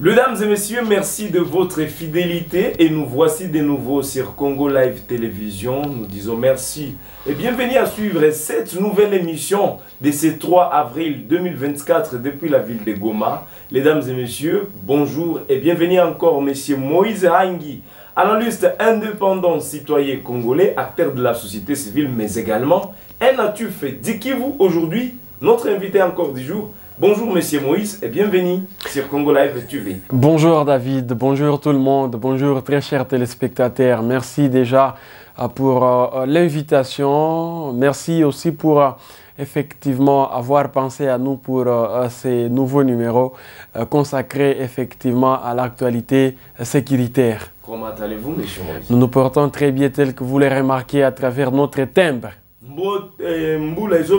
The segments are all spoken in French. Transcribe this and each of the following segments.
Mesdames et messieurs, merci de votre fidélité et nous voici de nouveau sur Congo Live Télévision. Nous disons merci et bienvenue à suivre cette nouvelle émission de ce 3 avril 2024 depuis la ville de Goma. Mesdames et messieurs, bonjour et bienvenue encore monsieur Moïse Hangi, analyste indépendant citoyen congolais, acteur de la société civile mais également un natif d'Ikivu. Aujourd'hui, notre invité encore du jour. Bonjour Monsieur Moïse et bienvenue sur Congo Live TV. Bonjour David, bonjour tout le monde, bonjour très chers téléspectateurs. Merci déjà pour l'invitation. Merci aussi pour effectivement avoir pensé à nous pour ces nouveaux numéros consacrés effectivement à l'actualité sécuritaire. Comment allez-vous Monsieur Moïse? Nous nous portons très bien tel que vous l'avez remarqué à travers notre timbre. Il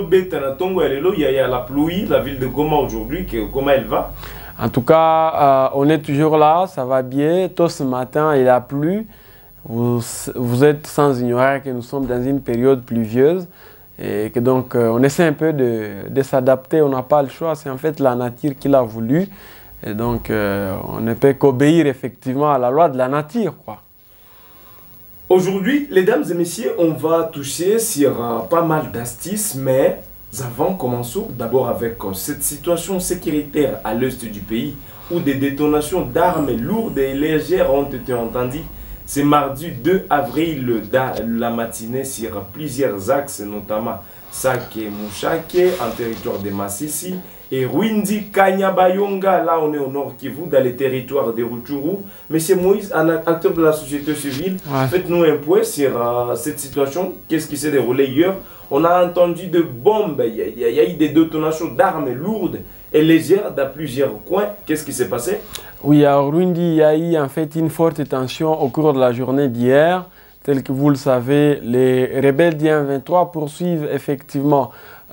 y a la pluie, la ville de Goma aujourd'hui, comment elle va? En tout cas, on est toujours là, ça va bien. Tôt ce matin, il a plu. Vous êtes sans ignorer que nous sommes dans une période pluvieuse et que donc on essaie un peu de s'adapter. On n'a pas le choix, c'est en fait la nature qui l'a voulu. Et donc on ne peut qu'obéir effectivement à la loi de la nature, quoi. Aujourd'hui, mesdames et messieurs, on va toucher sur pas mal d'astuces, mais avant, commençons d'abord avec cette situation sécuritaire à l'est du pays où des détonations d'armes lourdes et légères ont été entendues. C'est mardi 2 avril la matinée sur plusieurs axes, notamment Sake Mouchake en territoire de Massissi et Rwindi Kanyabayonga, là on est au nord Kivu, dans les territoires de Rutshuru. Monsieur Moïse, un acteur de la société civile, faites-nous un point sur cette situation. Qu'est-ce qui s'est déroulé hier? On a entendu de bombes, il y a eu des détonations d'armes lourdes et légères dans plusieurs coins. Qu'est-ce qui s'est passé? Oui, à Rwindi, il y a eu en fait une forte tension au cours de la journée d'hier. Tel que vous le savez, les rebelles d'I-23 poursuivent effectivement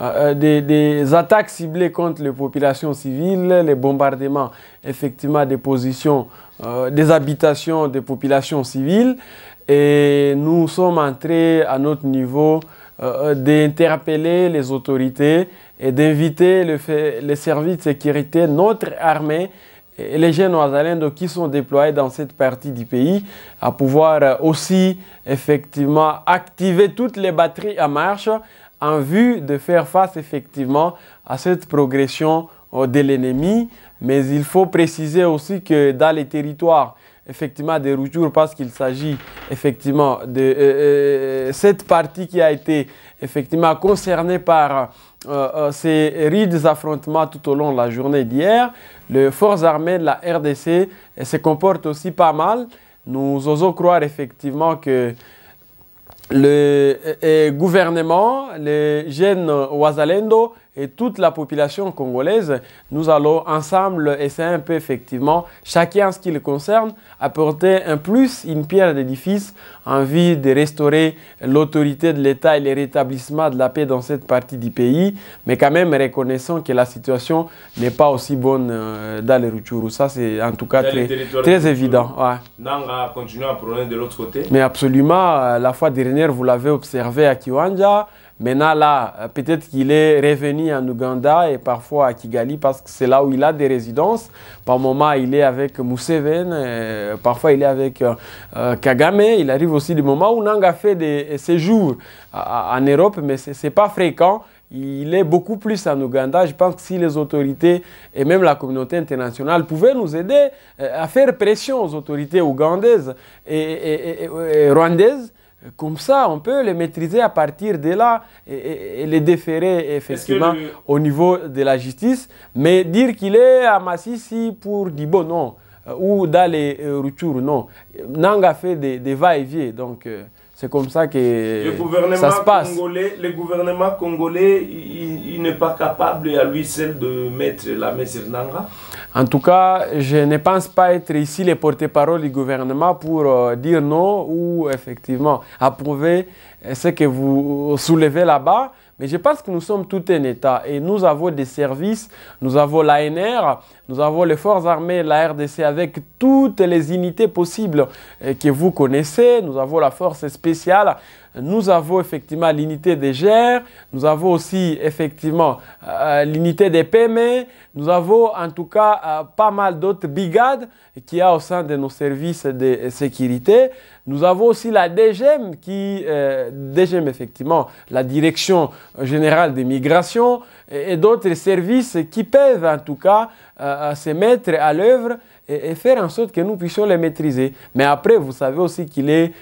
des attaques ciblées contre les populations civiles, les bombardements effectivement des positions, des habitations des populations civiles. Et nous sommes entrés à notre niveau d'interpeller les autorités et d'inviter les services de sécurité, notre armée, et les jeunes Wazalendo qui sont déployés dans cette partie du pays à pouvoir aussi effectivement activer toutes les batteries en marche en vue de faire face effectivement à cette progression de l'ennemi. Mais il faut préciser aussi que dans les territoires effectivement des Rutshuru, parce qu'il s'agit effectivement de cette partie qui a été effectivement concernée par ces rides affrontements tout au long de la journée d'hier, les forces armées de la RDC se comportent aussi pas mal. Nous osons croire effectivement que le gouvernement, les jeunes Wazalendo et toute la population congolaise, nous allons ensemble essayer un peu effectivement, chacun en ce qui le concerne, apporter un plus, une pierre d'édifice en vue de restaurer l'autorité de l'État et le rétablissement de la paix dans cette partie du pays, mais quand même reconnaissant que la situation n'est pas aussi bonne dans les Rutshuru. Ça, c'est en tout cas très évident. Ouais. Nanga continue à prôner de l'autre côté. Mais absolument, la fois dernière, vous l'avez observé à Kiwanja. Maintenant, là, peut-être qu'il est revenu en Ouganda et parfois à Kigali parce que c'est là où il a des résidences. Par moment, il est avec Museveni, parfois il est avec Kagame. Il arrive aussi des moments où Nanga fait des séjours en Europe, mais ce n'est pas fréquent. Il est beaucoup plus en Ouganda. Je pense que si les autorités et même la communauté internationale pouvaient nous aider à faire pression aux autorités ougandaises et rwandaises, comme ça, on peut les maîtriser à partir de là et les déférer effectivement au niveau de la justice. Mais dire qu'il est à Massissi pour Dibo, non. Ou dans les Rutshuru, non. Nanga fait des va-et-vient. Donc, c'est comme ça que ça se passe. Le gouvernement congolais, il n'est pas capable à lui seul de mettre la main sur Nanga? En tout cas, je ne pense pas être ici le porte-parole du gouvernement pour dire non ou effectivement approuver ce que vous soulevez là-bas. Mais je pense que nous sommes tout un État et nous avons des services, nous avons l'ANR, nous avons les forces armées, la RDC avec toutes les unités possibles que vous connaissez. Nous avons la force spéciale. nous avons effectivement l'unité des GER, nous avons aussi effectivement l'unité des PME, nous avons en tout cas pas mal d'autres brigades qu'il y a au sein de nos services de sécurité. Nous avons aussi la DGM, DGM effectivement, la Direction Générale des Migrations et d'autres services qui peuvent en tout cas se mettre à l'œuvre et faire en sorte que nous puissions les maîtriser. Mais après, vous savez aussi qu'il est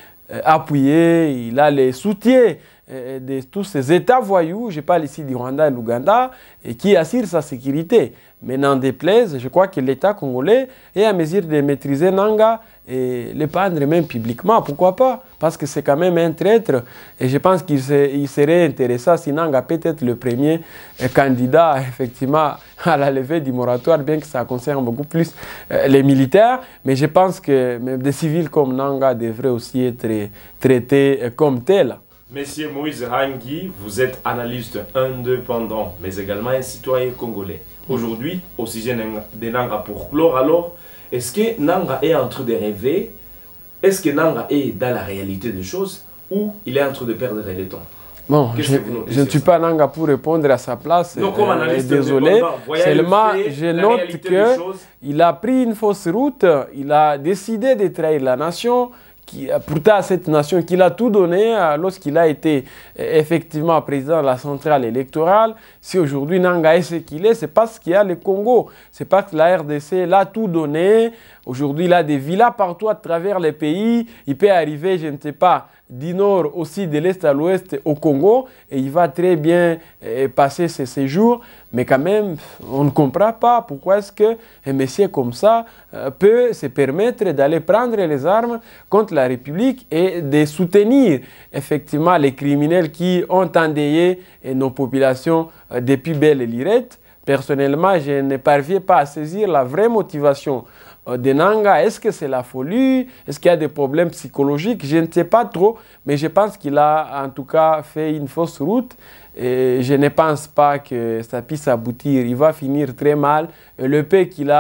appuyé, il a les soutiens de tous ces États voyous, je parle ici du Rwanda et l'Ouganda, et qui assurent sa sécurité. Mais n'en déplaise, je crois que l'État congolais est à mesure de maîtriser Nanga et le prendre même publiquement, pourquoi pas? Parce que c'est quand même un traître et je pense qu'il serait intéressant si Nanga peut être le premier candidat effectivement à la levée du moratoire, bien que ça concerne beaucoup plus les militaires, mais je pense que même des civils comme Nanga devraient aussi être traités comme tels. Monsieur Moïse Hangui, vous êtes analyste indépendant, mais également un citoyen congolais. Aujourd'hui, au sujet de Nanga pour clore, alors, est-ce que Nanga est en train de rêver? Est-ce que Nanga est dans la réalité des choses ou il est en train de perdre le temps? Bon, je ne suis pas Nanga pour répondre à sa place. Donc, comme analyste désolé. Seulement, je note qu'il a pris une fausse route, il a décidé de trahir la nation. Pourtant, cette nation qu'il a tout donné lorsqu'il a été effectivement président de la centrale électorale. Si aujourd'hui Nanga est ce qu'il est, c'est parce qu'il y a le Congo. C'est parce que la RDC l'a tout donné. Aujourd'hui, il a des villas partout à travers les pays. Il peut arriver, je ne sais pas, du nord aussi, de l'est à l'ouest au Congo. Et il va très bien passer ses séjours. Mais quand même, on ne comprend pas pourquoi est-ce qu'un monsieur comme ça peut se permettre d'aller prendre les armes contre la République et de soutenir effectivement les criminels qui ont endeuillé nos populations depuis belle lurette. Personnellement, je ne parviens pas à saisir la vraie motivation de Nanga. Est-ce que c'est la folie? Est-ce qu'il y a des problèmes psychologiques? Je ne sais pas trop, mais je pense qu'il a en tout cas fait une fausse route. Et je ne pense pas que ça puisse aboutir. Il va finir très mal. Et le paix qu'il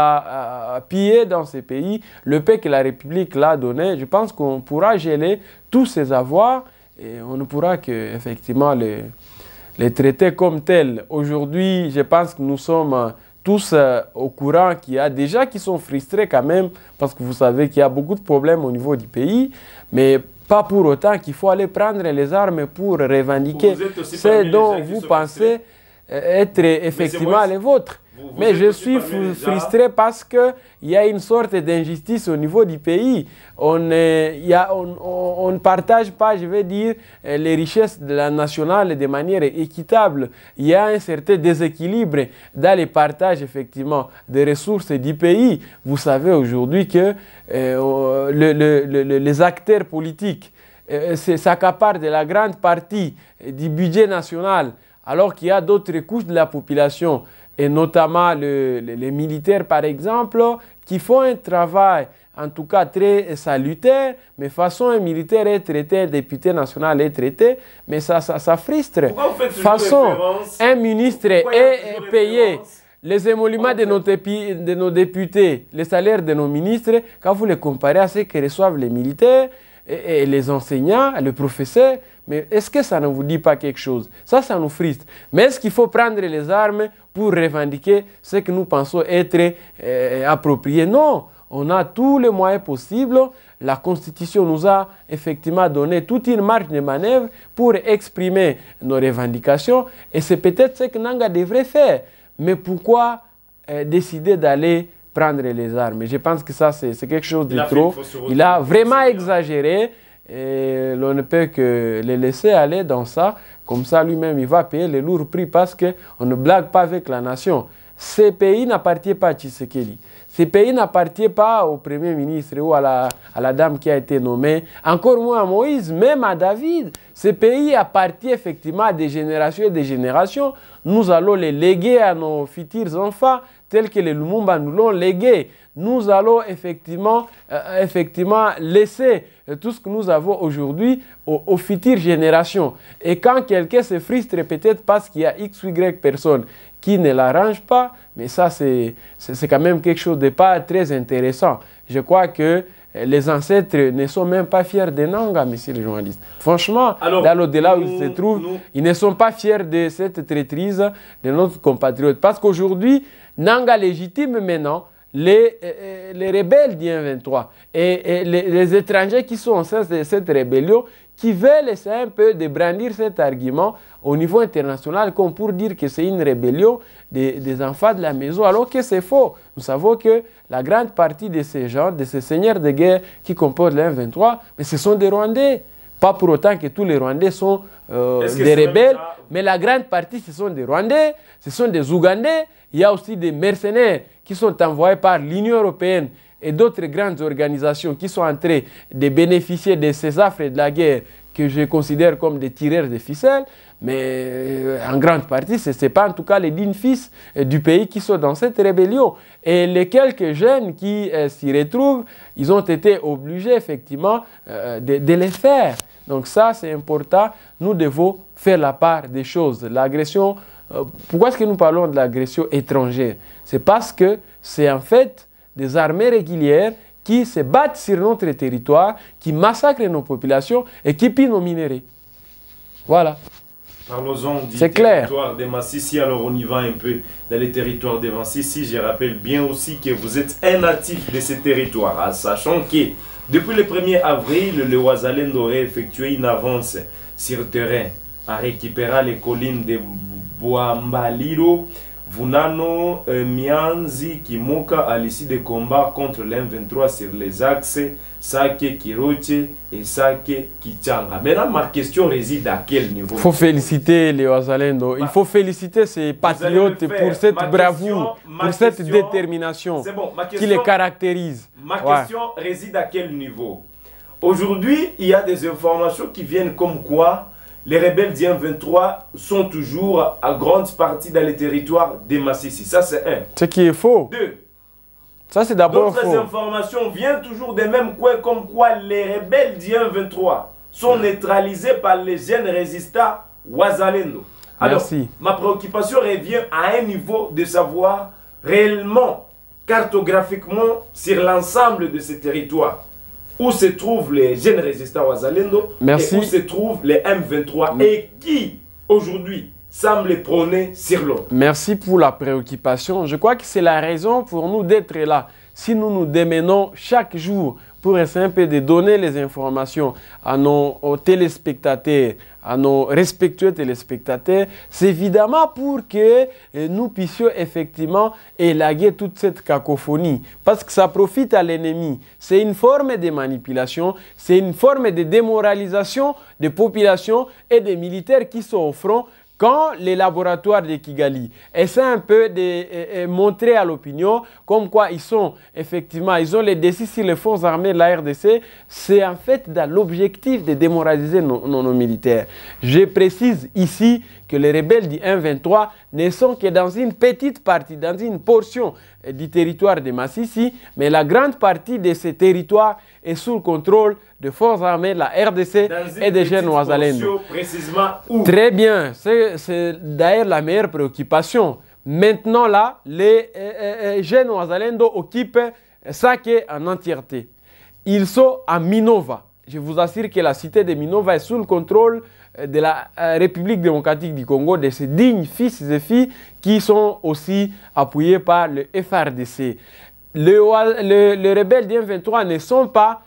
a pillé dans ces pays, le paix que la République l'a donné, je pense qu'on pourra geler tous ses avoirs et on ne pourra que effectivement les traiter comme tels. Aujourd'hui, je pense que nous sommes tous au courant qu'il y a des gens qui sont frustrés quand même, parce que vous savez qu'il y a beaucoup de problèmes au niveau du pays, mais pas pour autant qu'il faut aller prendre les armes pour revendiquer ce dont vous pensez être effectivement les vôtres. Mais je suis frustré parce qu'il y a une sorte d'injustice au niveau du pays. On ne partage pas, je vais dire, les richesses de la nationale de manière équitable. Il y a un certain déséquilibre dans le partage, effectivement, des ressources du pays. Vous savez aujourd'hui que les acteurs politiques s'accaparent de la grande partie du budget national, alors qu'il y a d'autres couches de la population, et notamment les militaires par exemple, qui font un travail en tout cas très salutaire, mais façon un militaire est traité, un député national est traité, mais ça frustre. Façon un ministre est payé les émoluments de nos députés, les salaires de nos ministres, quand vous les comparez à ce que reçoivent les militaires et les enseignants, les professeurs, mais est-ce que ça ne vous dit pas quelque chose? Ça nous frustre. Mais est-ce qu'il faut prendre les armes pour revendiquer ce que nous pensons être approprié? Non, on a tous les moyens possibles. La Constitution nous a effectivement donné toute une marge de manœuvre pour exprimer nos revendications. Et c'est peut-être ce que Nanga devrait faire. Mais pourquoi décider d'aller prendre les armes? Je pense que ça, c'est quelque chose de trop. Il a vraiment exagéré. Et l'on ne peut que le laisser aller dans ça. Comme ça, lui-même, il va payer le lourd prix parce qu'on ne blague pas avec la nation. Ces pays n'appartiennent pas à Tshisekedi. Ces pays n'appartiennent pas au Premier ministre ou à la dame qui a été nommée. Encore moins à Moïse, même à David. Ces pays appartiennent effectivement à des générations et des générations. Nous allons les léguer à nos futurs enfants, tels que les Lumumba nous l'ont légué. Nous allons effectivement laisser tout ce que nous avons aujourd'hui aux futures générations. Et quand quelqu'un se frustre, peut-être parce qu'il y a X ou Y personnes qui ne l'arrangent pas, mais ça c'est quand même quelque chose de pas très intéressant. Je crois que les ancêtres ne sont même pas fiers des Nanga, messieurs les journalistes. Franchement, alors, dans l'au-delà où ils se trouvent, ils ne sont pas fiers de cette traîtrise de notre compatriote. Parce qu'aujourd'hui, Nanga légitime maintenant les rebelles du 23 et les étrangers qui sont en sein de cette rébellion, qui veulent essayer un peu de brandir cet argument au niveau international comme pour dire que c'est une rébellion des enfants de la maison, alors que c'est faux. Nous savons que la grande partie de ces gens, de ces seigneurs de guerre qui composent le 23, mais ce sont des Rwandais. Pas pour autant que tous les Rwandais sont des rebelles, mais la grande partie, ce sont des Rwandais, ce sont des Ougandais. Il y a aussi des mercenaires qui sont envoyés par l'Union européenne et d'autres grandes organisations qui sont en train de bénéficier de ces affres de la guerre que je considère comme des tireurs de ficelles, mais en grande partie, ce n'est pas en tout cas les dignes fils du pays qui sont dans cette rébellion. Et les quelques jeunes qui s'y retrouvent, ils ont été obligés effectivement de les faire. Donc ça, c'est important. Nous devons faire la part des choses. L'agression, pourquoi est-ce que nous parlons de l'agression étrangère? C'est parce que c'est en fait des armées régulières qui se battent sur notre territoire, qui massacrent nos populations et qui pillent nos minéraux. Voilà. Parlons-en du territoire de Massissi. Alors on y va un peu dans les territoires de Massissi. Je rappelle bien aussi que vous êtes un natif de ces territoires, hein, sachant que depuis le 1er avril, le Wazalendo aurait effectué une avance sur terrain en récupérant les collines de Bouambaliro, Vunano, Mianzi, Kimoka à l'issue des combats contre l'M23 sur les axes Sake, Kiroche et Sake, Kichanga. Maintenant, ma question réside à quel niveau? Il faut féliciter les Wazalendo. Il faut féliciter ces patriotes pour cette bravoure, pour cette détermination qui les caractérise. Ma question réside à quel niveau? Aujourd'hui, il y a des informations qui viennent comme quoi les rebelles du M23 sont toujours à grande partie dans les territoires des Massissi. Ça, c'est un. Ce qui est faux. Deux. Ça, c'est d'abord faux. D'autres informations viennent toujours des mêmes coins, comme quoi les rebelles du M23 sont neutralisés par les jeunes résistants Wazalendo. Alors, ma préoccupation revient à un niveau de savoir réellement, cartographiquement, sur l'ensemble de ces territoires, où se trouvent les jeunes résistants Wazalendo et où se trouvent les M23 et qui, aujourd'hui, semblent prôner sur l'autre. Merci pour la préoccupation. Je crois que c'est la raison pour nous d'être là. Si nous nous démenons chaque jour pour essayer un peu de donner les informations à nos téléspectateurs, à nos respectueux téléspectateurs, c'est évidemment pour que nous puissions effectivement élaguer toute cette cacophonie. Parce que ça profite à l'ennemi. C'est une forme de manipulation, c'est une forme de démoralisation des populations et des militaires qui sont au front. Quand les laboratoires de Kigali essaient un peu de montrer à l'opinion comme quoi ils sont effectivement, ils ont les décis sur les forces armées de la RDC, c'est en fait dans l'objectif de démoraliser nos militaires. Je précise ici que les rebelles du M23 ne sont que dans une petite partie, dans une portion du territoire de Massissi, mais la grande partie de ces territoires est sous le contrôle de forces armées de la RDC et des jeunes Wazalendo. Précisément où? Très bien, c'est d'ailleurs la meilleure préoccupation. Maintenant là, les jeunes Wazalendo occupent Sake en entièreté. Ils sont à Minova. Je vous assure que la cité de Minova est sous le contrôle de la République démocratique du Congo, de ces dignes fils et filles qui sont aussi appuyés par le FRDC. Les rebelles du M23 ne sont pas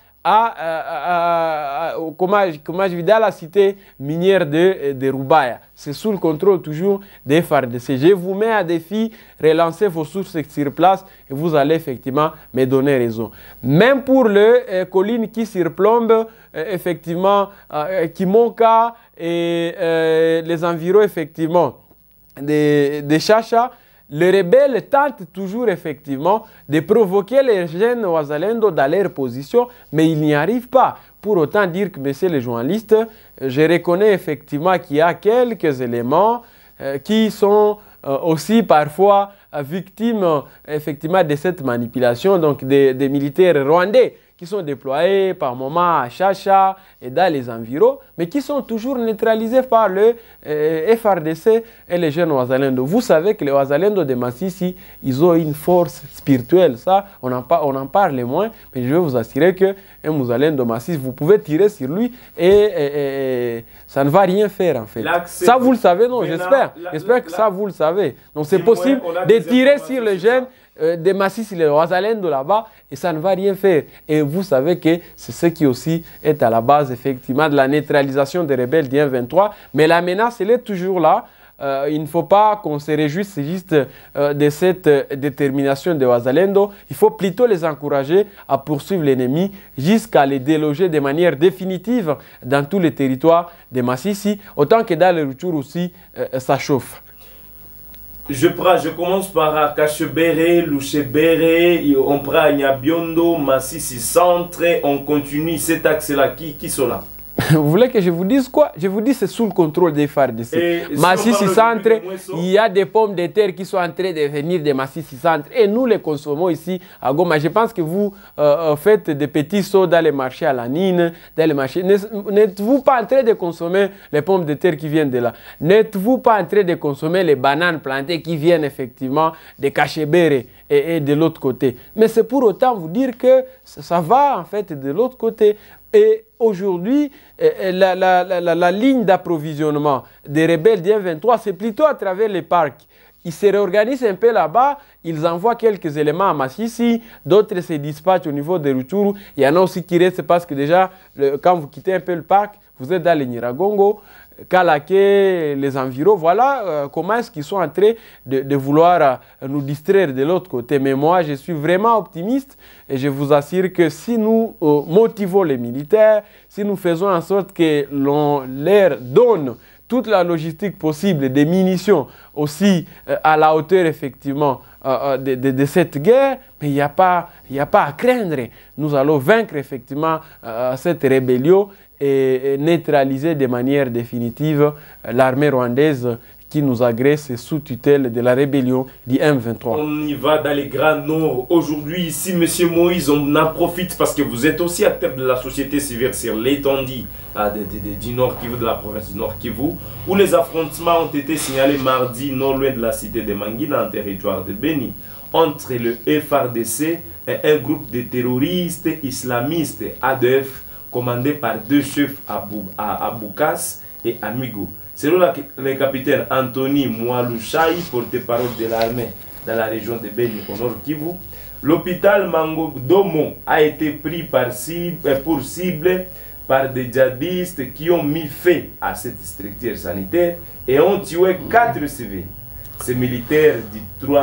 comment je dis, à la cité minière de Rubaya. C'est sous le contrôle toujours des FARDC. Je vous mets à défi, relancez vos sources sur place et vous allez effectivement me donner raison. Même pour les collines qui surplombent, effectivement, Kimoka et les environs, effectivement, des Chacha, les rebelles tentent toujours effectivement de provoquer les jeunes Wazalendo dans leur position, mais ils n'y arrivent pas. Pour autant dire que, messieurs les journalistes, je reconnais effectivement qu'il y a quelques éléments qui sont aussi parfois victimes effectivement de cette manipulation, donc des militaires rwandais qui sont déployés par moment à Chacha et dans les environs, mais qui sont toujours neutralisés par le FRDC et les jeunes Wazalendo. Vous savez que les Wazalendo de Massissi, ils ont une force spirituelle. Ça, on en parle moins, mais je vais vous assurer que un Wazalendo de Massissi, vous pouvez tirer sur lui et ça ne va rien faire en fait. Ça, vous le savez, non? J'espère que ça, vous le savez. Donc, c'est possible de tirer sur les jeunes des Massissi, les Wazalendo là-bas, et ça ne va rien faire. Et vous savez que c'est ce qui aussi est à la base, effectivement, de la neutralisation des rebelles du M23. Mais la menace, elle est toujours là. Il ne faut pas qu'on se réjouisse juste de cette détermination des Wazalendo. Il faut plutôt les encourager à poursuivre l'ennemi jusqu'à les déloger de manière définitive dans tous les territoires de Massissi. Autant que dans le retour aussi, ça chauffe. Je commence par Kachebere, Louchebere, on prend Nyabiondo, Massissi Centre, on continue cet axe-là. Qui sont là? Vous voulez que je vous dise quoi? Je vous dis c'est sous le contrôle des FARDC. Massissi Centre, il y a des pommes de terre qui sont en train de venir de Massissi Centre et nous les consommons ici à Goma. Je pense que vous faites des petits sauts dans les marchés à la Nine, dans les marchés. N'êtes-vous pas en train de consommer les pommes de terre qui viennent de là? N'êtes-vous pas en train de consommer les bananes plantées qui viennent effectivement de Kachebere et de l'autre côté? Mais c'est pour autant vous dire que ça va en fait de l'autre côté. Et aujourd'hui, la ligne d'approvisionnement des rebelles du M23, c'est plutôt à travers les parcs. Ils se réorganisent un peu là-bas, ils envoient quelques éléments à Massissi, d'autres se dispatchent au niveau de Rutshuru. Il y en a aussi qui restent parce que déjà, quand vous quittez un peu le parc, vous êtes dans les Nyiragongo, Kalaké, les environs. Voilà comment est-ce qu'ils sont en train de vouloir nous distraire de l'autre côté. Mais moi, je suis vraiment optimiste et je vous assure que si nous motivons les militaires, si nous faisons en sorte que l'on leur donne toute la logistique possible, des munitions aussi à la hauteur effectivement de cette guerre, mais il n'y a pas à craindre. Nous allons vaincre effectivement cette rébellion et neutraliser de manière définitive l'armée rwandaise qui nous agresse sous tutelle de la rébellion du M23. On y va dans les Grands Nord. Aujourd'hui, ici, M. Moïse, on en profite parce que vous êtes aussi acteur de la société civile sur l'étendue du Nord Kivu, de la province du Nord Kivu, où les affrontements ont été signalés mardi, non loin de la cité de Mangina, en territoire de Beni, entre le FARDC et un groupe de terroristes islamistes, ADF, commandé par deux chefs à Boukas et à Migo. Selon le capitaine Anthony Mwalushai, porte-parole de l'armée dans la région de Beni au Nord Kivu, l'hôpital Mangodomo a été pris pour cible par des djihadistes qui ont mis fin à cette structure sanitaire et ont tué 4 civils. Ces militaires du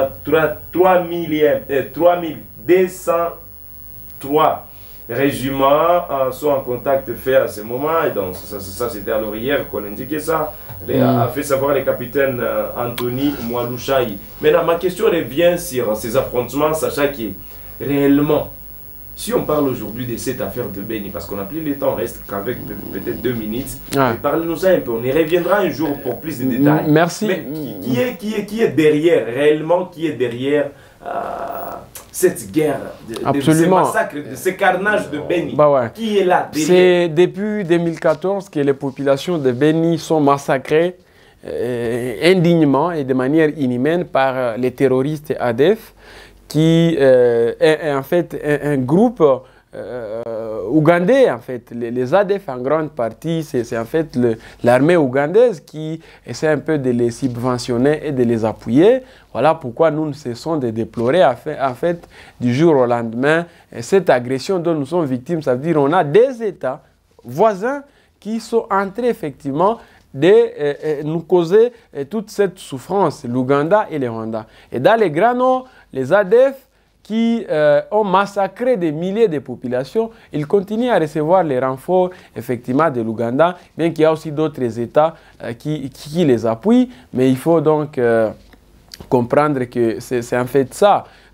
3203 régiments sont en contact fait à ce moment, et donc ça c'était alors hier qu'on indiquait ça, a fait savoir le capitaine Anthony Mwalushai. Maintenant, ma question revient sur ces affrontements, sachant que réellement, si on parle aujourd'hui de cette affaire de Beni, parce qu'on n'a plus le temps, on reste qu'avec peut-être 2 minutes, parlez-nous un peu, on y reviendra un jour pour plus de détails. Merci. Mais qui est derrière, réellement, qui est derrière cette guerre, de ces massacres, de ces carnages de Beni? Qui est là derrière? C'est depuis 2014 que les populations de Beni sont massacrées indignement et de manière inhumaine par les terroristes ADF, qui est en fait un groupe ougandais. En fait, les ADF en grande partie, c'est en fait l'armée ougandaise qui essaie un peu de les subventionner et de les appuyer. Voilà pourquoi nous ne cessons de déplorer en fait du jour au lendemain cette agression dont nous sommes victimes. Ça veut dire qu'on a des États voisins qui sont entrés effectivement de nous causer toute cette souffrance, l'Ouganda et le Rwanda. Et dans les Grands Nord, les ADF qui ont massacré des milliers de populations, ils continuent à recevoir les renforts effectivement de l'Ouganda, bien qu'il y a aussi d'autres États qui les appuient, mais il faut donc comprendre que c'est en fait ça.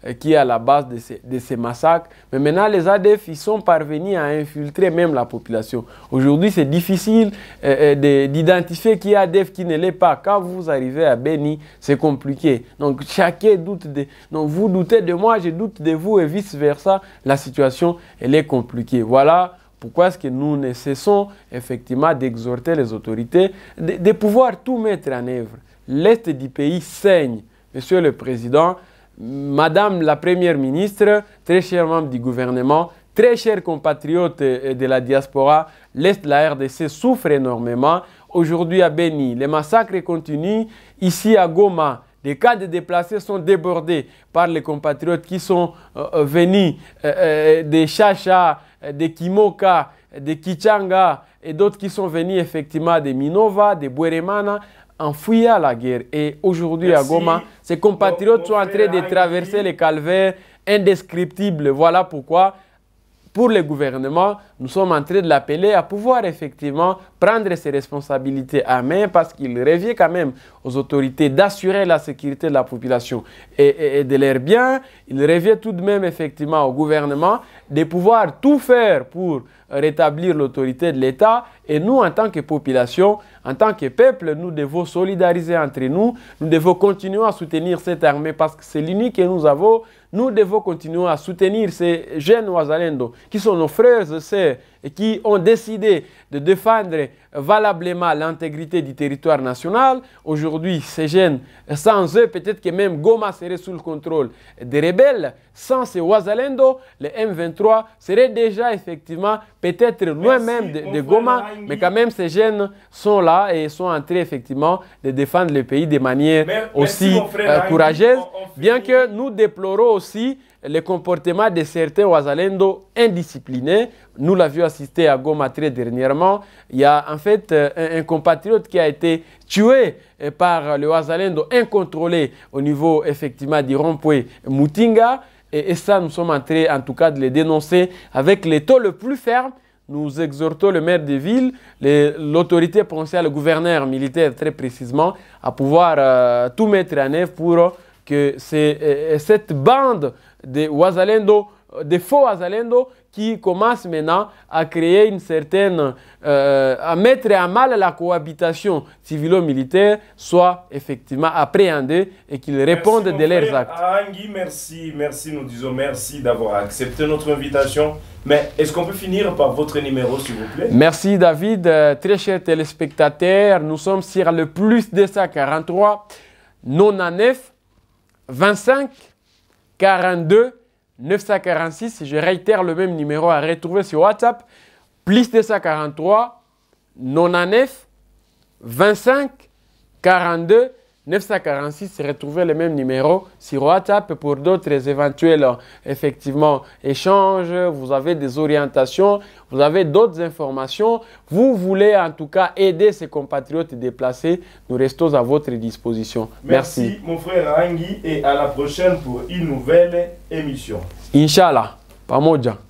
qui est à la base de ces massacres. Mais maintenant, les ADF, ils sont parvenus à infiltrer même la population. Aujourd'hui, c'est difficile d'identifier qui est ADF, qui ne l'est pas. Quand vous arrivez à Beni, c'est compliqué. Donc, chacun doute de... Donc, vous doutez de moi, je doute de vous et vice-versa. La situation, elle est compliquée. Voilà pourquoi est-ce que nous ne cessons effectivement d'exhorter les autorités de pouvoir tout mettre en œuvre. L'Est du pays saigne. Monsieur le Président, Madame la Première ministre, très chers membres du gouvernement, très chers compatriotes de la diaspora, l'Est de la RDC souffre énormément. Aujourd'hui à Beni, les massacres continuent. Ici à Goma, les cas de déplacés sont débordés par les compatriotes qui sont venus de Chacha, de Kimoka, de Kichanga et d'autres qui sont venus effectivement de Minova, de Bweremana, en fuyant la guerre. Et aujourd'hui à Goma, ces compatriotes sont en train de traverser les calvaires indescriptibles. Voilà pourquoi, pour le gouvernement, nous sommes en train de l'appeler à pouvoir effectivement prendre ses responsabilités à main, parce qu'il revient quand même aux autorités d'assurer la sécurité de la population et de leurs biens. Il revient tout de même effectivement au gouvernement de pouvoir tout faire pour rétablir l'autorité de l'État. Et nous, en tant que population, en tant que peuple, nous devons solidariser entre nous. Nous devons continuer à soutenir cette armée parce que c'est l'unique que nous avons. Nous devons continuer à soutenir ces jeunes Wazalendo qui sont nos frères et sœurs et qui ont décidé de défendre valablement l'intégrité du territoire national. Aujourd'hui, ces jeunes, sans eux, peut-être que même Goma serait sous le contrôle des rebelles. Sans ces Wazalendo, les M23 seraient déjà effectivement peut-être loin même de Goma, mais quand même ces jeunes sont là et sont en train effectivement de défendre le pays de manière aussi courageuse, bien que nous déplorons aussi le comportement de certains Wazalendo indisciplinés. Nous l'avions assisté à Goma très dernièrement. Il y a en fait un compatriote qui a été tué par le Wazalendo incontrôlé au niveau effectivement du rond-point Mutinga. Et ça, nous sommes en train en tout cas de les dénoncer avec les taux le plus ferme. Nous exhortons le maire de ville, l'autorité provinciale, le gouverneur militaire très précisément, à pouvoir tout mettre en œuvre pour que cette bande de Wazalendo, de faux Wazalendo, qui commence maintenant à créer une certaine, à mettre à mal la cohabitation civilo-militaire, soit effectivement appréhendée et qu'ils répondent de leurs actes. Arangui, merci, nous disons merci d'avoir accepté notre invitation. Mais est-ce qu'on peut finir par votre numéro, s'il vous plaît? Merci David, très chers téléspectateurs, nous sommes sur le plus 243 99 25 42 946. Je réitère le même numéro à retrouver sur WhatsApp. Plus 243 99 25 42 946. Retrouvez le même numéro sur WhatsApp pour d'autres éventuels effectivement échanges. Vous avez des orientations, vous avez d'autres informations. Vous voulez en tout cas aider ces compatriotes déplacés. Nous restons à votre disposition. Merci mon frère Arangui et à la prochaine pour une nouvelle émission. Inch'Allah. Pamoja.